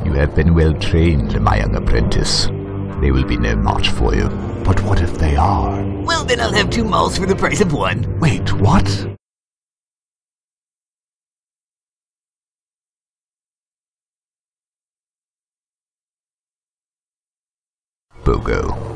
You have been well trained, my young apprentice. They will be no match for you. But what if they are? Well, then I'll have 2 malls for the price of 1. Wait, what? Bogo.